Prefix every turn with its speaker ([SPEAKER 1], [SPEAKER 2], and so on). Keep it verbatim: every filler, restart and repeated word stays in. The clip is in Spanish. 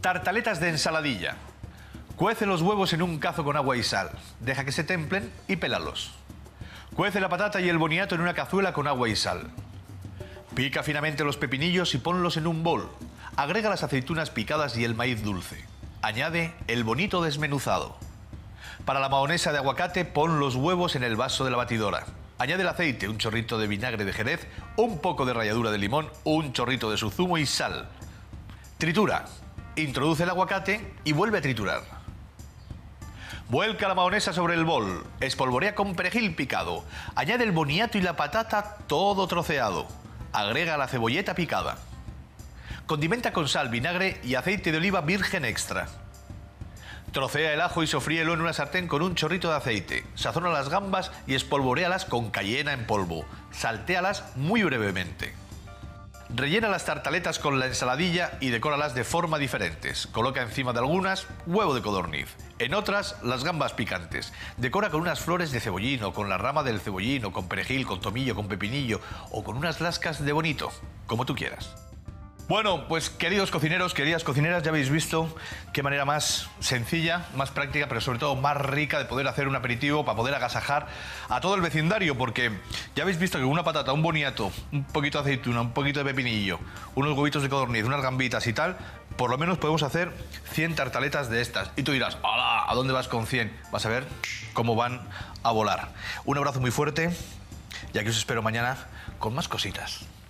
[SPEAKER 1] Tartaletas de ensaladilla. Cuece los huevos en un cazo con agua y sal. Deja que se templen y pélalos. Cuece la patata y el boniato en una cazuela con agua y sal. Pica finamente los pepinillos y ponlos en un bol. Agrega las aceitunas picadas y el maíz dulce. Añade el bonito desmenuzado. Para la mahonesa de aguacate, pon los huevos en el vaso de la batidora. Añade el aceite, un chorrito de vinagre de Jerez, un poco de ralladura de limón, un chorrito de su zumo y sal. Tritura. Introduce el aguacate y vuelve a triturar. Vuelca la mahonesa sobre el bol, espolvorea con perejil picado, añade el boniato y la patata todo troceado, agrega la cebolleta picada. Condimenta con sal, vinagre y aceite de oliva virgen extra. Trocea el ajo y sofríelo en una sartén con un chorrito de aceite. Sazona las gambas y espolvoréalas con cayena en polvo. Saltéalas muy brevemente. Rellena las tartaletas con la ensaladilla y decóralas de forma diferentes. Coloca encima de algunas huevo de codorniz, en otras las gambas picantes. Decora con unas flores de cebollín o con la rama del cebollín o con perejil, con tomillo, con pepinillo o con unas lascas de bonito, como tú quieras. Bueno, pues queridos cocineros, queridas cocineras, ya habéis visto qué manera más sencilla, más práctica, pero sobre todo más rica de poder hacer un aperitivo para poder agasajar a todo el vecindario, porque ya habéis visto que una patata, un boniato, un poquito de aceituna, un poquito de pepinillo, unos huevitos de codorniz, unas gambitas y tal, por lo menos podemos hacer cien tartaletas de estas. Y tú dirás, ¡hala! ¿A dónde vas con cien? Vas a ver cómo van a volar. Un abrazo muy fuerte y aquí os espero mañana con más cositas.